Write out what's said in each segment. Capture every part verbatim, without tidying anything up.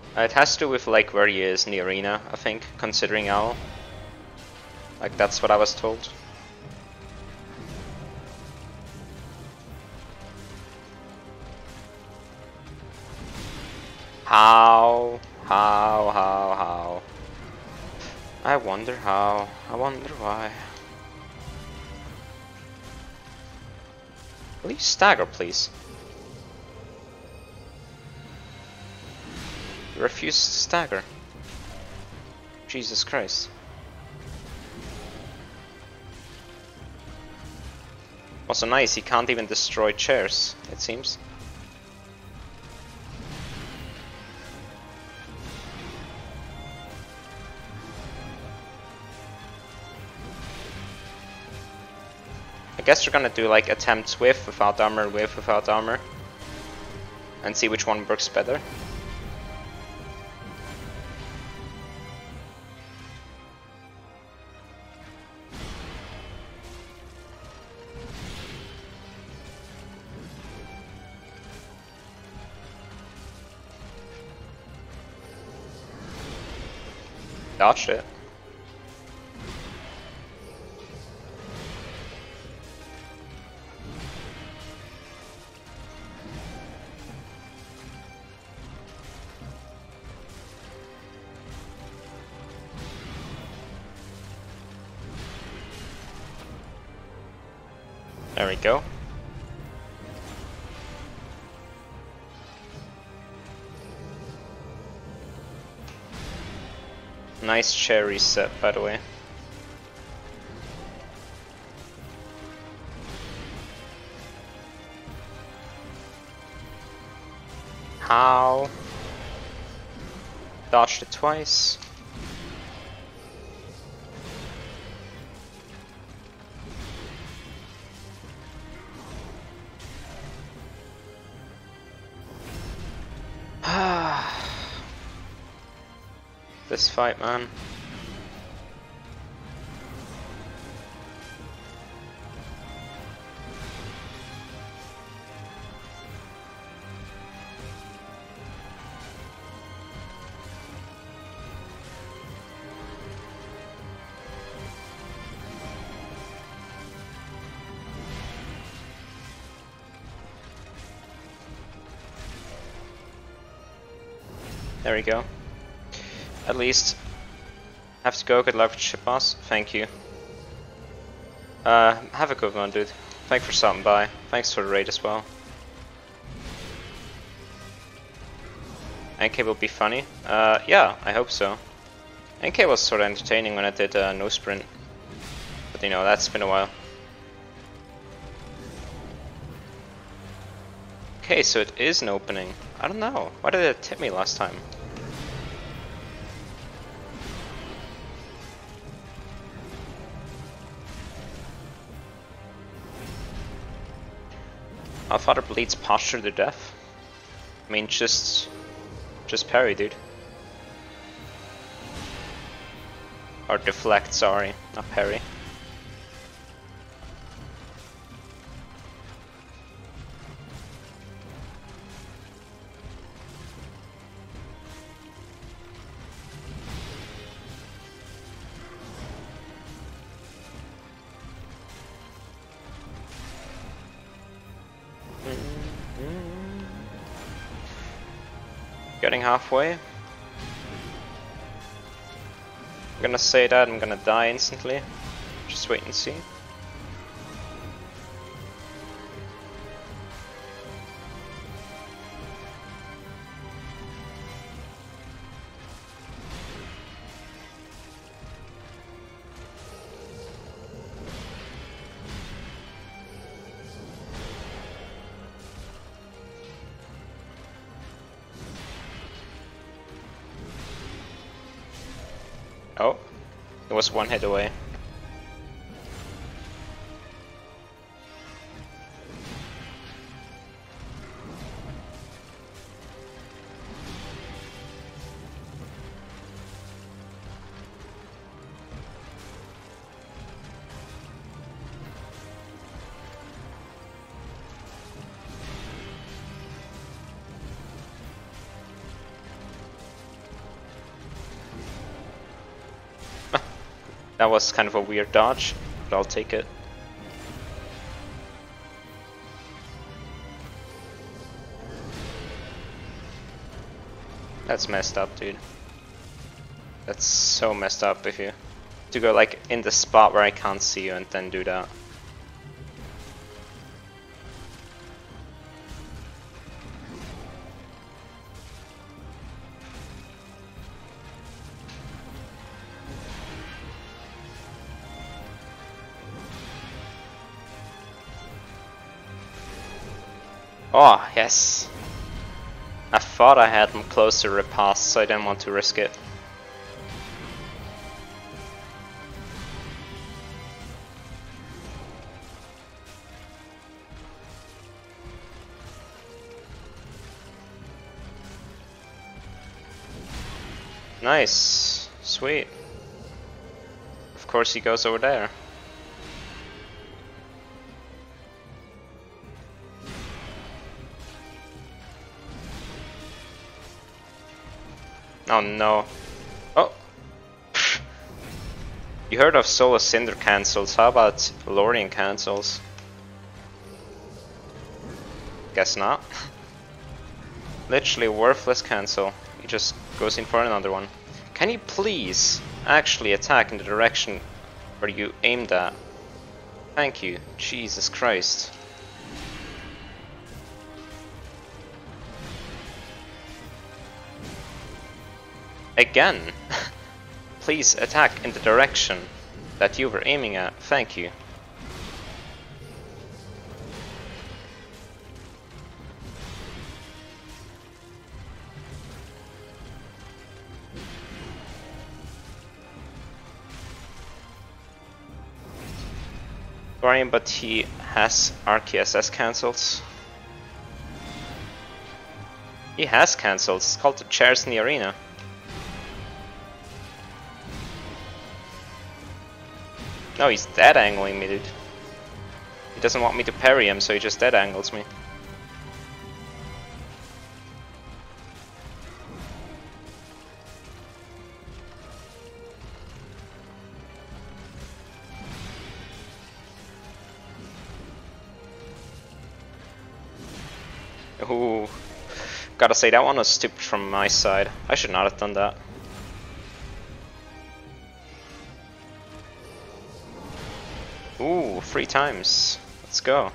Uh, it has to do with like where he is in the arena, I think, considering Owl. Like that's what I was told. How? How? How? How? I wonder how. I wonder why. Will you stagger, please? You refuse to stagger. Jesus Christ. Also nice, he can't even destroy chairs, it seems. I guess we're gonna do like attempts with, without armor, with, without armor. And see which one works better. Dodged it. There we go. Nice chair reset, by the way. How? Dodged it twice. This fight, man. There we go. At least. Have to go, good luck with ship boss. Thank you. Uh, have a good one, dude. Thanks for stopping by. Thanks for the raid as well. N K will be funny? Uh, yeah, I hope so. N K was sort of entertaining when I did uh, no sprint. But you know, that's been a while. Okay, so it is an opening. I don't know. Why did it tip me last time? Allfather bleeds posture to death. I mean, just, just parry, dude. Or deflect, sorry, not parry. Getting halfway. I'm gonna say that I'm gonna die instantly. Just wait and see. Oh, it was one hit away. That was kind of a weird dodge, but I'll take it. That's messed up, dude. That's so messed up if you to go like in the spot where I can't see you and then do that. Oh, yes. I thought I had him close to riposte, so I didn't want to risk it. Nice. Sweet. Of course he goes over there. Oh no. Oh! You heard of Solar Cinder cancels, how about Lorien cancels? Guess not. Literally a worthless cancel. He just goes in for another one. Can you please actually attack in the direction where you aimed at? Thank you. Jesus Christ. Again! Please attack in the direction that you were aiming at. Thank you. Lorien, but he has Archaeus cancels. He has cancels. It's called the chairs in the arena. No, he's dead angling me, dude. He doesn't want me to parry him, so he just dead angles me. Ooh. Gotta say, that one was stupid from my side. I should not have done that. Ooh, three times. Let's go.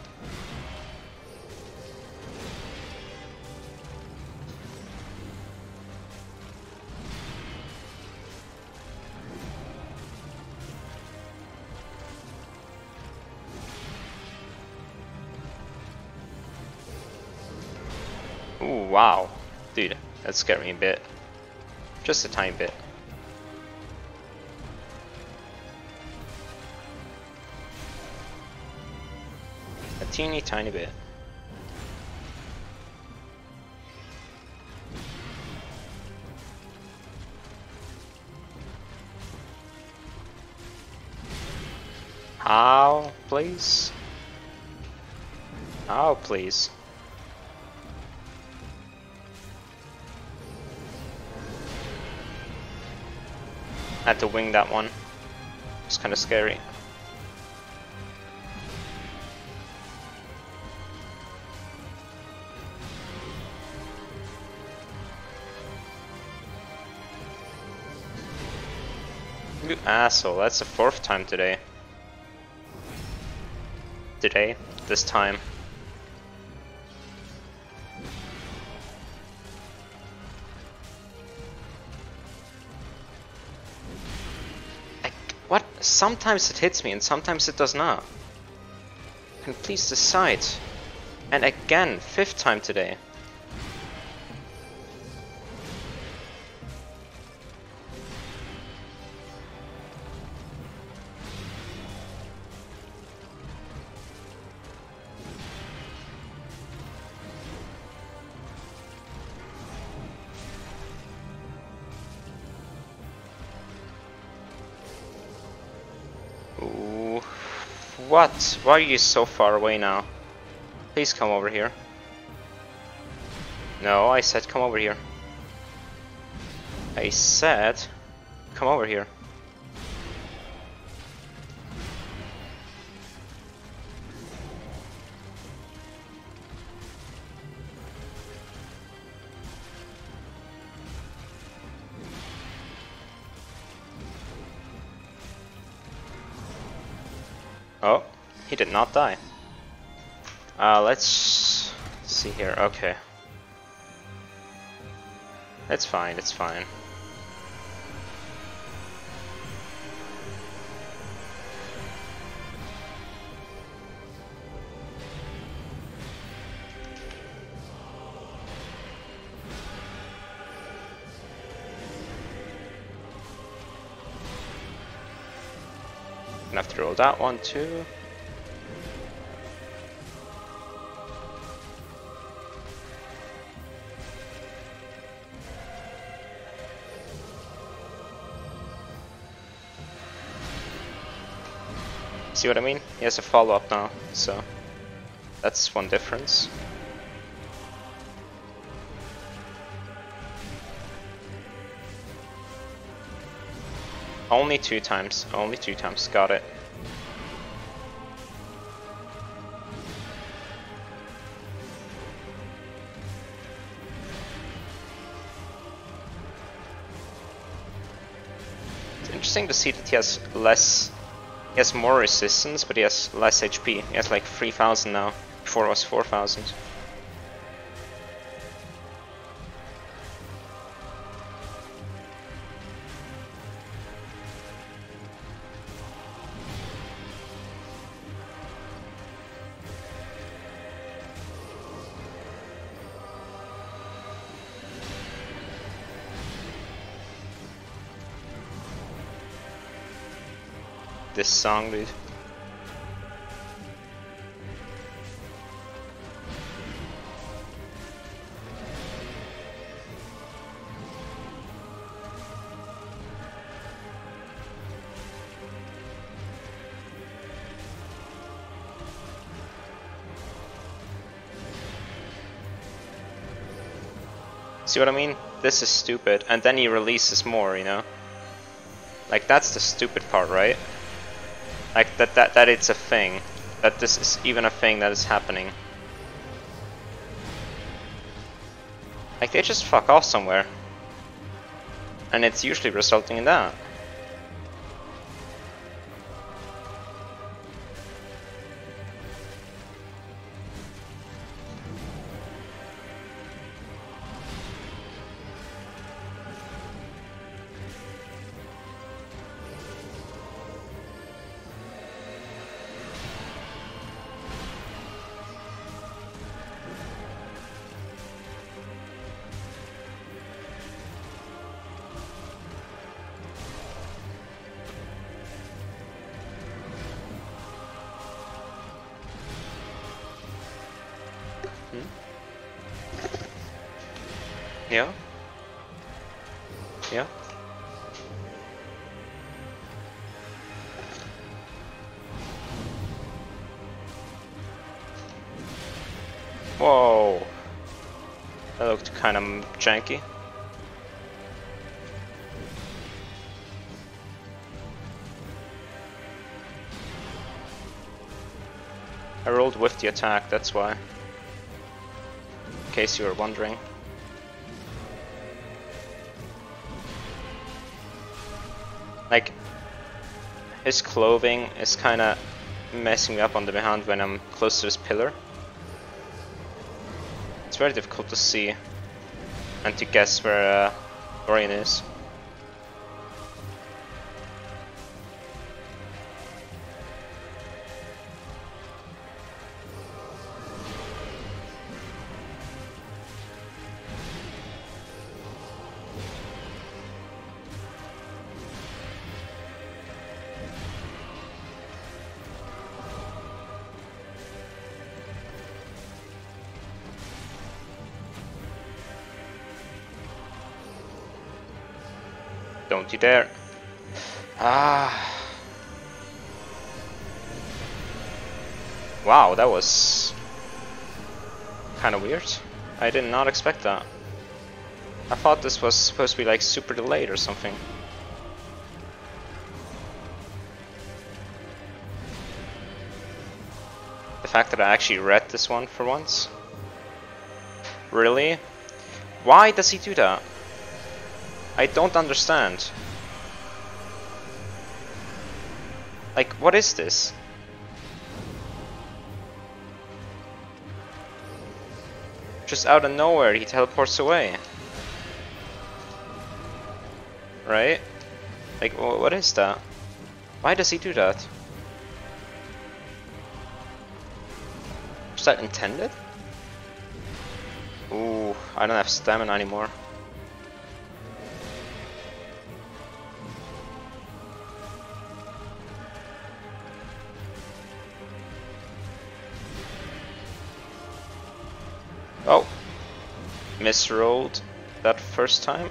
Ooh, wow. Dude, that scared me a bit. Just a tiny bit. A teeny tiny bit. How, please? How, please? I had to wing that one. It's kind of scary. You asshole, that's the fourth time today. Today? This time. I, what? Sometimes it hits me and sometimes it does not. Can you please decide? And again, fifth time today. Ooh. What? Why are you so far away now? Please come over here. No, I said come over here. I said come over here. He did not die. Uh, let's see here. Okay. It's fine, it's fine. Gonna have to roll that one too. See what I mean? He has a follow-up now, so that's one difference. Only two times, only two times, got it. It's interesting to see that he has less, he has more resistance, but he has less H P. He has like three thousand now, before it was four thousand. This song, dude. See what I mean? This is stupid, and then he releases more, you know? Like, that's the stupid part, right? Like, that, that, that it's a thing. That this is even a thing that is happening. Like, they just fuck off somewhere. And it's usually resulting in that. Yeah. Yeah. Whoa. That looked kind of janky. I rolled with the attack, that's why. In case you were wondering. Like, his clothing is kind of messing me up on the behind when I'm close to this pillar. It's very difficult to see and to guess where uh, Orion is. Don't you dare. Ah. Wow, that was kind of weird. I did not expect that. I thought this was supposed to be like super delayed or something. The fact that I actually read this one for once. Really? Why does he do that? I don't understand. Like, what is this? Just out of nowhere, he teleports away. Right? Like, wh what is that? Why does he do that? Is that intended? Ooh, I don't have stamina anymore. Oh, misrolled that first time.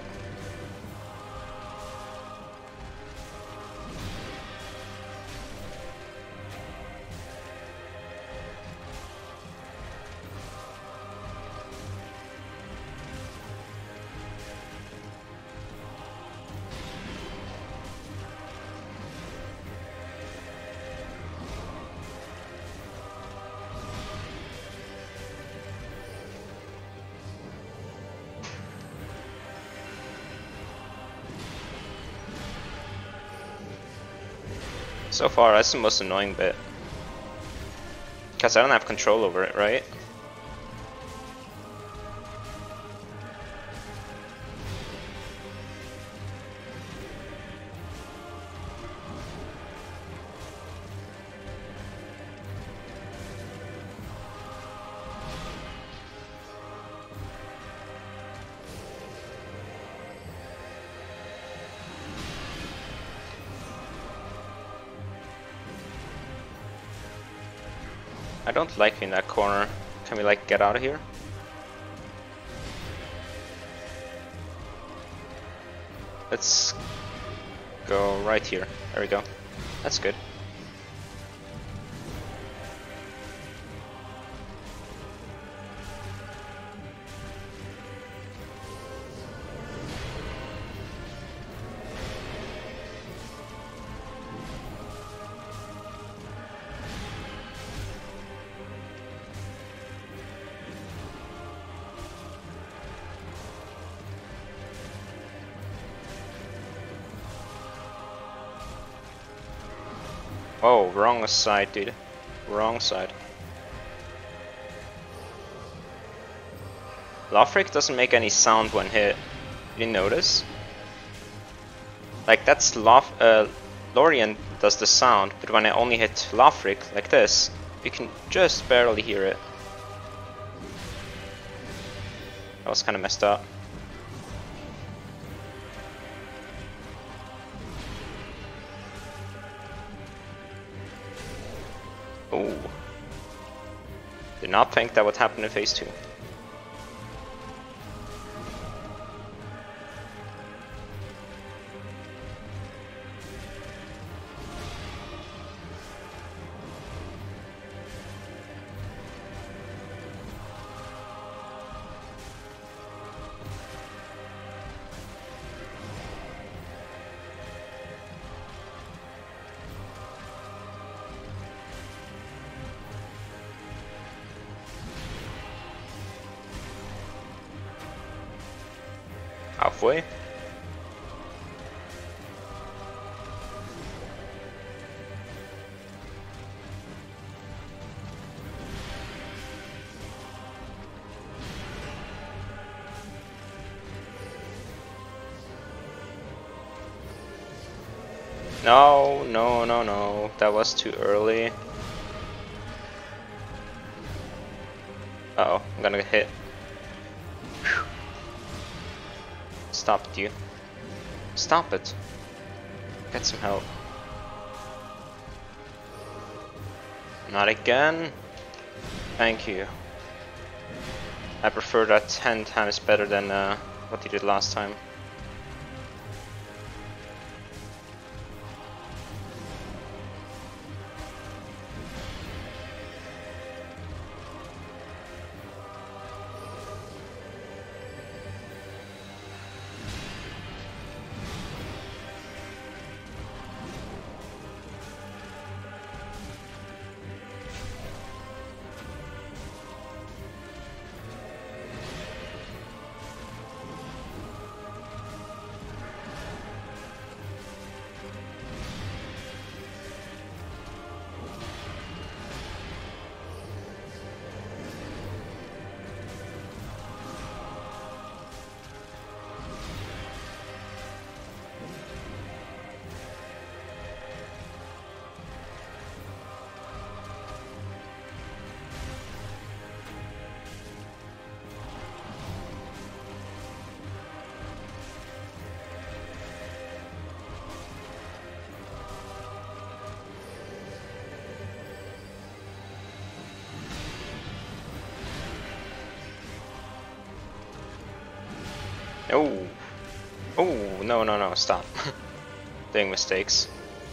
So far, that's the most annoying bit. Because I don't have control over it, right? I don't like in that corner. Can we like get out of here? Let's go right here. There we go. That's good. Oh, wrong side, dude. Wrong side. Lothric doesn't make any sound when hit. Did you notice? Like that's Loth uh, Lorien does the sound, but when I only hit Lothric like this, you can just barely hear it. That was kind of messed up. Ooh. Did not think that would happen in phase two. Halfway. No, no, no, no. That was too early. Uh oh, I'm gonna get hit. Whew. Stop it, you. Stop it. Get some help. Not again. Thank you. I prefer that ten times better than uh, what you did last time. Oh. Oh, no, no, no, stop. Doing mistakes.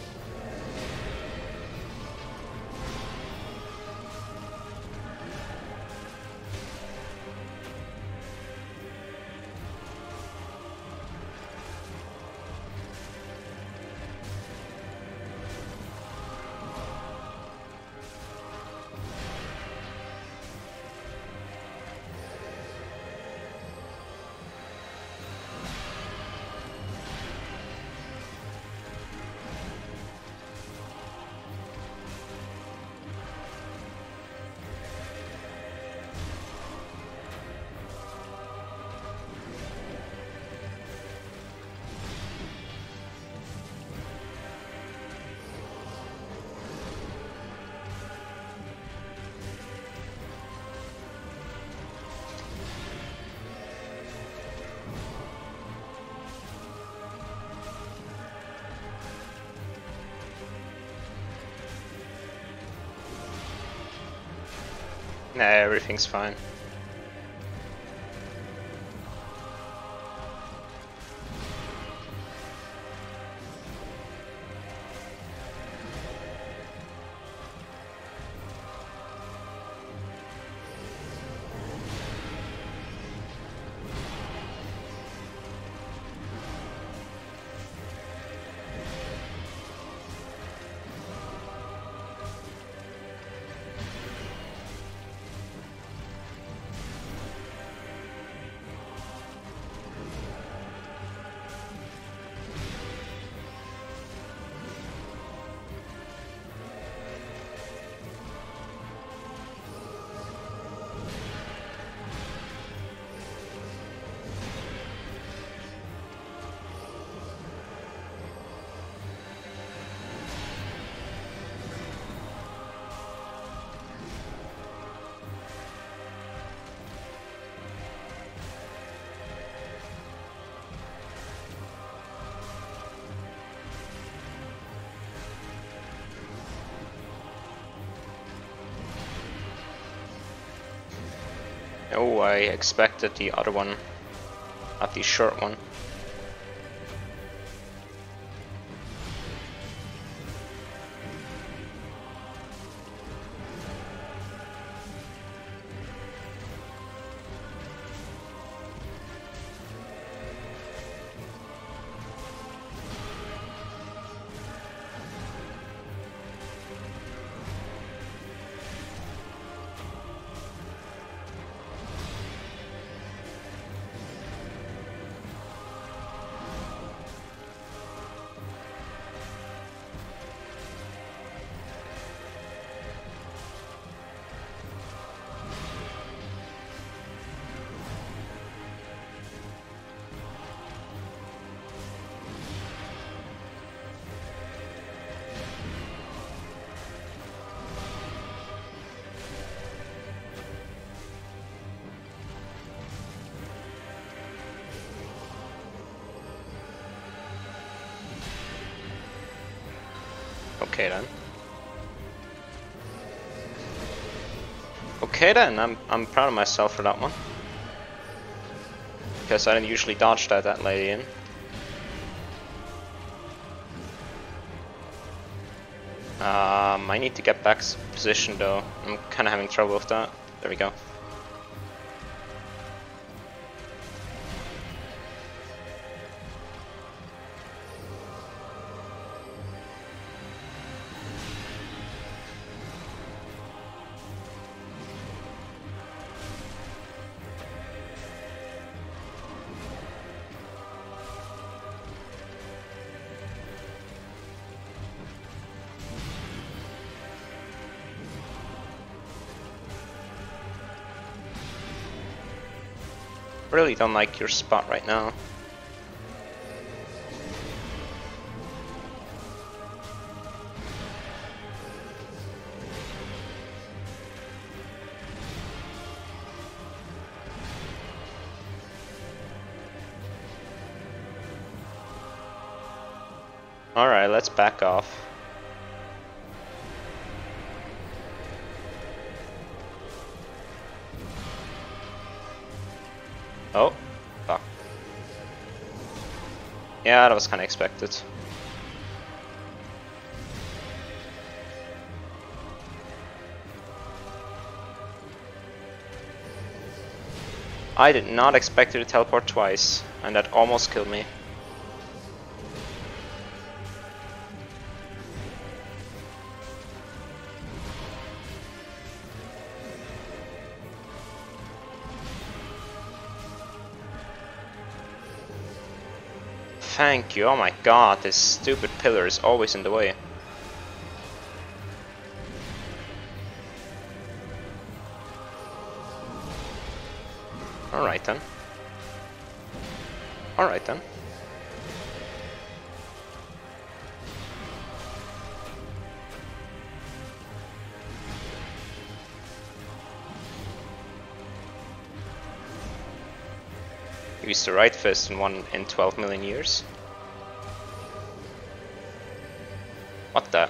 Nah, everything's fine. Oh, I expected the other one, not the short one. Okay then. Okay then, I'm I'm proud of myself for that one. Because I didn't usually dodge that that lady in. Um, I need to get back position though. I'm kind of having trouble with that. There we go. Really don't like your spot right now. Alright, let's back off. Oh, fuck. Yeah, that was kind of expected. I did not expect it to teleport twice, and that almost killed me. Thank you, oh my god, this stupid pillar is always in the way. Alright then. Alright then. Use the right fist in one in twelve million years. What the?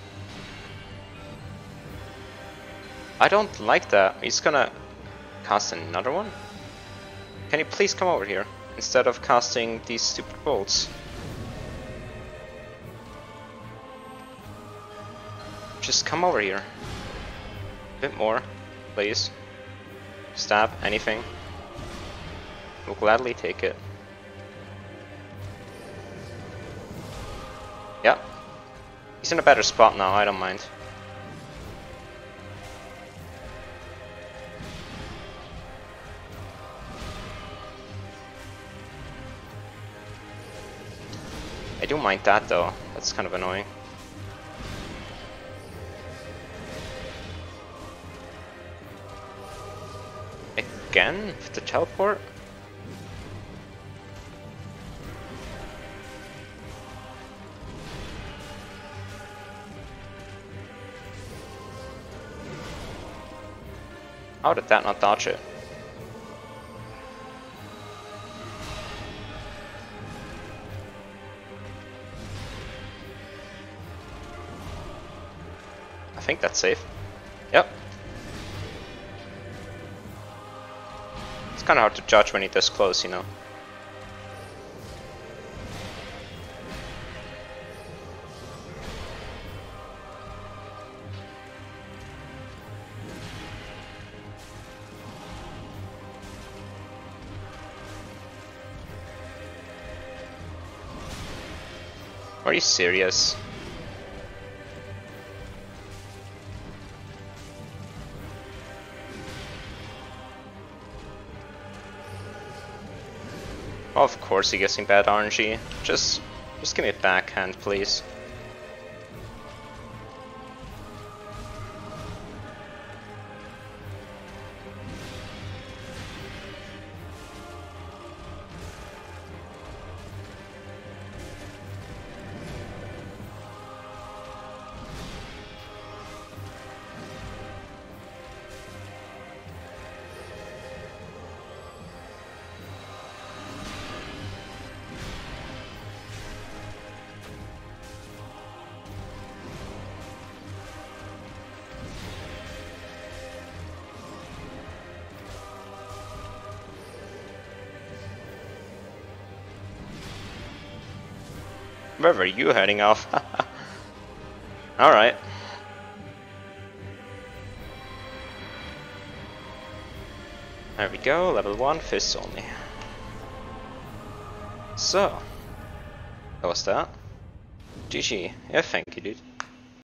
I don't like that. He's gonna cast another one? Can you please come over here instead of casting these stupid bolts? Just come over here. A bit more, please. Stab, anything. We'll gladly take it. Yep. He's in a better spot now, I don't mind. I do mind that though, that's kind of annoying. Again? With the teleport? How did that not dodge it? I think that's safe. Yep. It's kind of hard to judge when he does close, you know. Are you serious? Of course you're guessing bad R N G. Just, just give me a backhand, please. Where are you heading off? Alright. There we go, level one, fists only. So, that was that. G G. Yeah, thank you, dude.